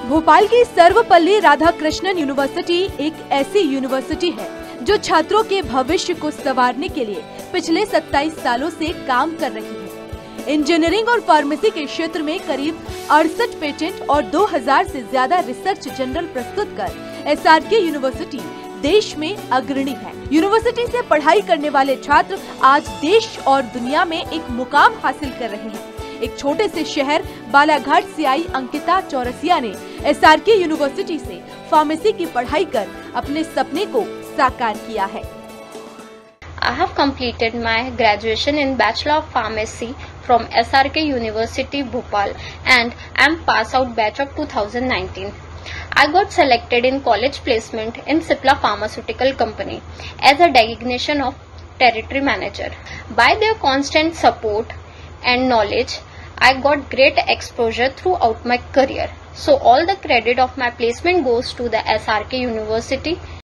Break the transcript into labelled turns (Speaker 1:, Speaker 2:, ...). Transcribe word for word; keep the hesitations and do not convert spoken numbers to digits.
Speaker 1: भोपाल की सर्वपल्ली राधाकृष्णन यूनिवर्सिटी एक ऐसी यूनिवर्सिटी है जो छात्रों के भविष्य को संवारने के लिए पिछले सत्ताईस सालों से काम कर रही है। इंजीनियरिंग और फार्मेसी के क्षेत्र में करीब अड़सठ पेटेंट और दो हज़ार से ज्यादा रिसर्च जर्नल प्रस्तुत कर एसआरके यूनिवर्सिटी देश में अग्रणी है। यूनिवर्सिटी से पढ़ाई करने वाले छात्र आज देश और दुनिया में एक मुकाम हासिल कर रहे हैं। एक छोटे से शहर बालाघाट से आई अंकिता चौरसिया ने एसआरके यूनिवर्सिटी से फार्मेसी की पढ़ाई कर अपने सपने को साकार किया है।
Speaker 2: I have completed my graduation in Bachelor of Pharmacy from S R K University Bhopal and am pass out batch of two thousand nineteen. I got selected in college placement in Cipla Pharmaceutical Company as a designation of territory manager. By their constant support and knowledge, I got great exposure throughout my career. So all the credit of my placement goes to the S R K University